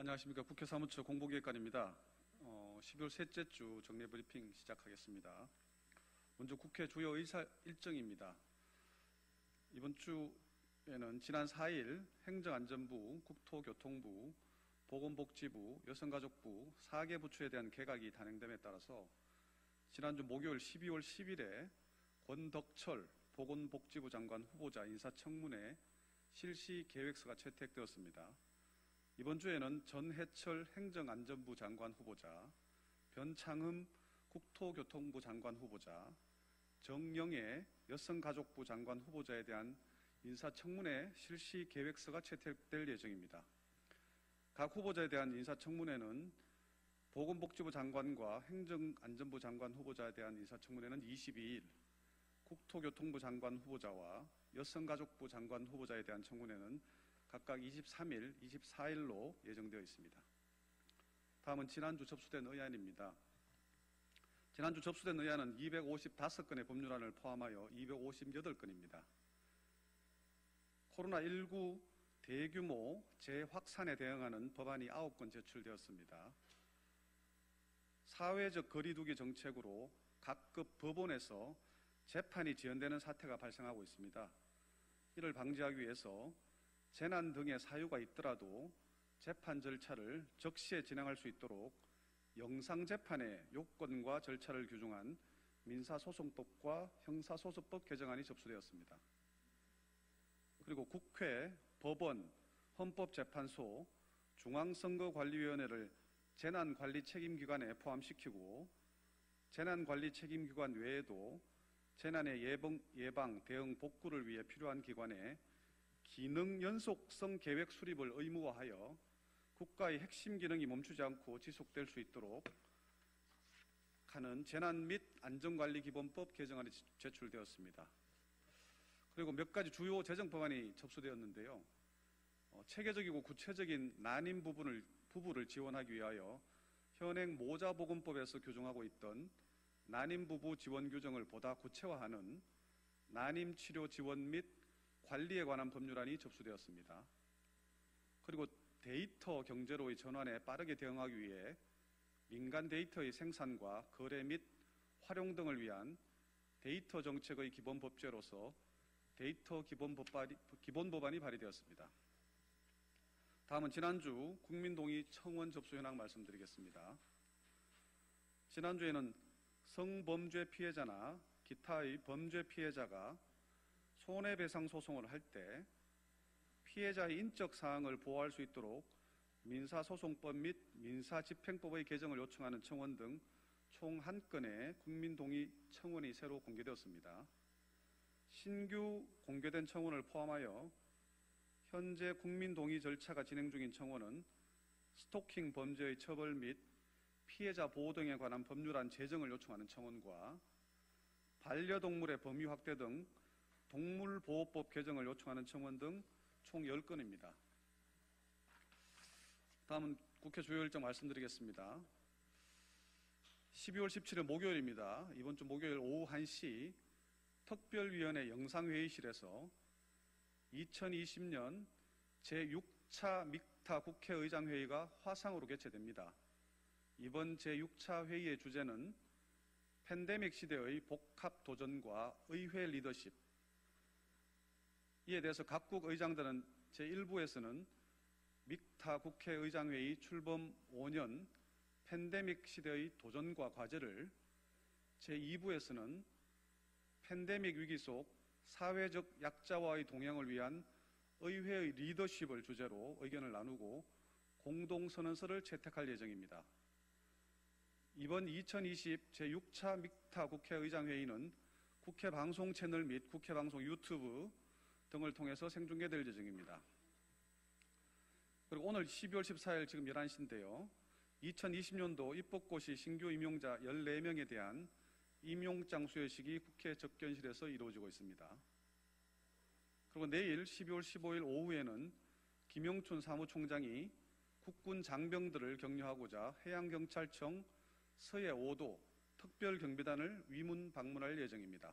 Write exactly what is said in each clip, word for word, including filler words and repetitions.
안녕하십니까. 국회 사무처 공보기획관입니다. 어, 십이월 셋째 주 정례 브리핑 시작하겠습니다. 먼저 국회 주요 의사 일정입니다. 이번 주에는 지난 사 일 행정안전부, 국토교통부, 보건복지부, 여성가족부 사 개 부처에 대한 개각이 단행됨에 따라서 지난주 목요일 십이월 십일에 권덕철 보건복지부 장관 후보자 인사청문회 실시 계획서가 채택되었습니다. 이번 주에는 전해철 행정안전부 장관 후보자, 변창흠 국토교통부 장관 후보자, 정영애 여성가족부 장관 후보자에 대한 인사청문회 실시 계획서가 채택될 예정입니다. 각 후보자에 대한 인사청문회는 보건복지부 장관과 행정안전부 장관 후보자에 대한 인사청문회는 이십이 일, 국토교통부 장관 후보자와 여성가족부 장관 후보자에 대한 청문회는 각각 이십삼 일, 이십사 일로 예정되어 있습니다. 다음은 지난주 접수된 의안입니다. 지난주 접수된 의안은 이백오십오 건의 법률안을 포함하여 이백오십팔 건입니다. 코로나 십구 대규모 재확산에 대응하는 법안이 아홉 건 제출되었습니다. 사회적 거리두기 정책으로 각급 법원에서 재판이 지연되는 사태가 발생하고 있습니다. 이를 방지하기 위해서 재난 등의 사유가 있더라도 재판 절차를 적시에 진행할 수 있도록 영상재판의 요건과 절차를 규정한 민사소송법과 형사소송법 개정안이 접수되었습니다. 그리고 국회, 법원, 헌법재판소, 중앙선거관리위원회를 재난관리책임기관에 포함시키고 재난관리책임기관 외에도 재난의 예방, 예방, 대응, 복구를 위해 필요한 기관에 기능 연속성 계획 수립을 의무화하여 국가의 핵심 기능이 멈추지 않고 지속될 수 있도록 하는 재난 및 안전관리기본법 개정안이 제출되었습니다. 그리고 몇 가지 주요 재정 법안이 접수되었는데요. 어, 체계적이고 구체적인 난임 부분을, 부부를 지원하기 위하여 현행 모자보건법에서 규정하고 있던 난임 부부 지원 규정을 보다 구체화하는 난임 치료 지원 및 관리에 관한 법률안이 접수되었습니다. 그리고 데이터 경제로의 전환에 빠르게 대응하기 위해 민간 데이터의 생산과 거래 및 활용 등을 위한 데이터 정책의 기본 법제로서 데이터 기본 법안이, 기본 법안이 발의되었습니다. 다음은 지난주 국민동의 청원 접수 현황 말씀드리겠습니다. 지난주에는 성범죄 피해자나 기타의 범죄 피해자가 손해배상 소송을 할 때 피해자의 인적 사항을 보호할 수 있도록 민사소송법 및 민사집행법의 개정을 요청하는 청원 등 총 한 건의 국민동의 청원이 새로 공개되었습니다. 신규 공개된 청원을 포함하여 현재 국민동의 절차가 진행 중인 청원은 스토킹 범죄의 처벌 및 피해자 보호 등에 관한 법률안 제정을 요청하는 청원과 반려동물의 범위 확대 등 동물보호법 개정을 요청하는 청원 등 총 십 건입니다. 다음은 국회 주요 일정 말씀드리겠습니다. 십이월 십칠일 목요일입니다. 이번 주 목요일 오후 한 시 특별위원회 영상회의실에서 이천이십 년 제육 차 믹타 국회의장회의가 화상으로 개최됩니다. 이번 제육 차 회의의 주제는 팬데믹 시대의 복합도전과 의회 리더십, 이에 대해서 각국 의장들은 제일 부에서는 믹타 국회의장회의 출범 오 년 팬데믹 시대의 도전과 과제를, 제이 부에서는 팬데믹 위기 속 사회적 약자와의 동행을 위한 의회의 리더십을 주제로 의견을 나누고 공동선언서를 채택할 예정입니다. 이번 이천이십 제육 차 믹타 국회의장회의는 국회 방송 채널 및 국회 방송 유튜브 등을 통해서 생중계될 예정입니다. 그리고 오늘 십이월 십사일 지금 열한 시인데요. 이천이십 년도 입법고시 신규 임용자 열네 명에 대한 임용장 수여식이 국회 접견실에서 이루어지고 있습니다. 그리고 내일 십이월 십오일 오후에는 김영춘 사무총장이 국군 장병들을 격려하고자 해양경찰청 서해 오 도 특별경비단을 위문 방문할 예정입니다.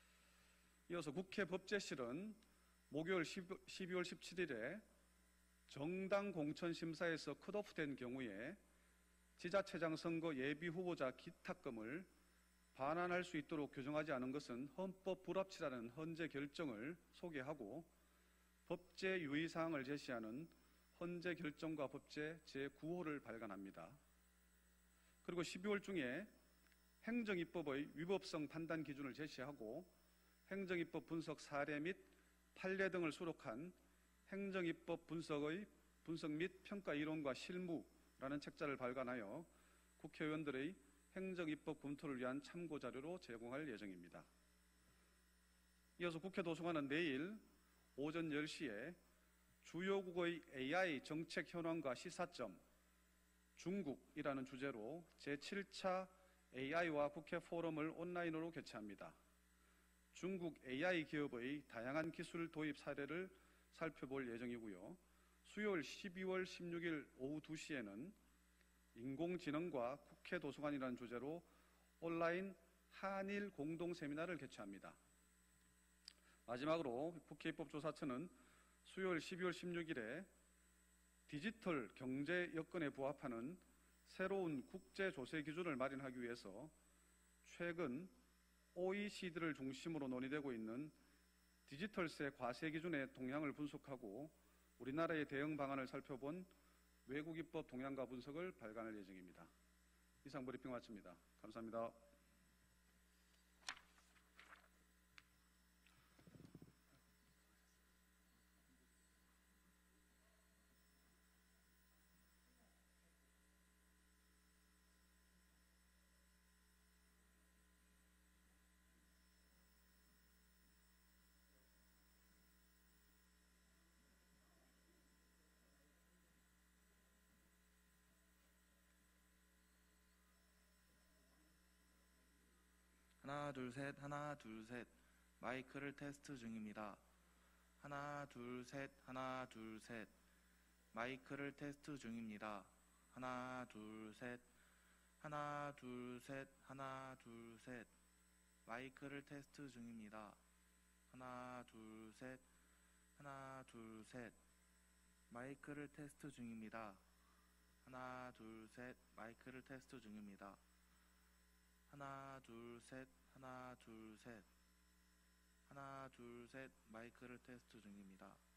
이어서 국회 법제실은 목요일 십이월 십칠일에 정당 공천 심사에서 컷오프된 경우에 지자체장 선거 예비 후보자 기탁금을 반환할 수 있도록 규정하지 않은 것은 헌법 불합치라는 헌재 결정을 소개하고 법제 유의사항을 제시하는 헌재 결정과 법제 제구 호를 발간합니다. 그리고 십이월 중에 행정입법의 위법성 판단 기준을 제시하고 행정입법 분석 사례 및 판례 등을 수록한 행정입법 분석의 분석 및 평가 이론과 실무라는 책자를 발간하여 국회의원들의 행정입법 검토를 위한 참고자료로 제공할 예정입니다. 이어서 국회 도서관은 내일 오전 열 시에 주요국의 에이아이 정책 현황과 시사점 중국이라는 주제로 제칠 차 에이아이와 국회 포럼을 온라인으로 개최합니다. 중국 에이아이 기업의 다양한 기술 도입 사례를 살펴볼 예정이고요. 수요일 십이월 십육일 오후 두 시에는 인공지능과 국회 도서관이라는 주제로 온라인 한일 공동 세미나를 개최합니다. 마지막으로 국회 입법조사처는 수요일 십이월 십육일에 디지털 경제 여건에 부합하는 새로운 국제 조세 기준을 마련하기 위해서 최근 오이시디를 중심으로 논의되고 있는 디지털세 과세 기준의 동향을 분석하고 우리나라의 대응 방안을 살펴본 외국 입법 동향과 분석을 발간할 예정입니다. 이상 브리핑 마칩니다. 감사합니다. 하나 둘 셋 하나 둘 셋 마이크를 테스트 중입니다. 하나 둘 셋 하나 둘 셋 마이크를 테스트 중입니다. 하나 둘 셋 하나 둘 셋 하나 둘 셋 마이크를 테스트 중입니다. 하나 둘 셋 하나 둘 셋 마이크를 테스트 중입니다. 하나 둘 셋 마이크를 테스트 중입니다. 하나 둘 셋 하나 둘 셋 하나 둘 셋 마이크를 테스트 중입니다.